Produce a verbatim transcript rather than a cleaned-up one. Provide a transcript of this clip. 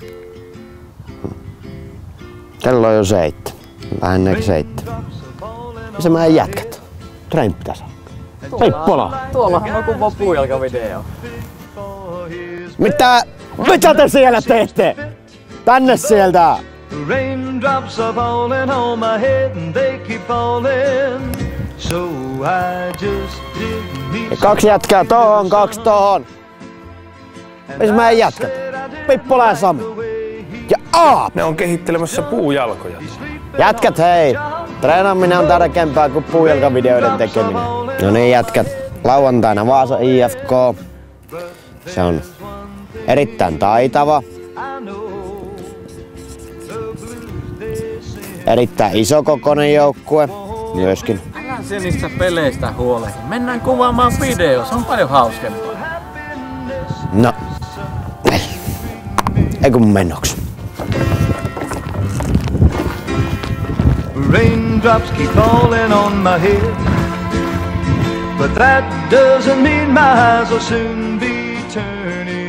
Kello on jo seitsemän. Lähennekö seitsemän? Missä mä en jätkät? Treeni pitäis olla. Pippola! Tuollahan on kuva puujalkavideo. Mitä? Mitä te siellä teette? Tänne sieltä! Raindrops are falling on my head and they keep falling. So I just did me. Ja kaksi jätkää tohon, kaksi tohon. Missä mä en jätkät? Pippola ja Sami. Ja Aap! Ne on kehittelemässä puujalkoja. Jätkät hei! Treenaaminen on tärkeämpää kuin puujalkavideoiden tekeminen. No niin jätkät, lauantaina Vaasa I F K. Se on erittäin taitava. Erittäin isokokoinen joukkue myöskin. Älä se niistä peleistä huolehdi. Mennään kuvaamaan video, se on paljon hauskempaa. No. Ei kun mennoks. Raindrops keep falling on my head, but that doesn't mean my eyes will soon be turning.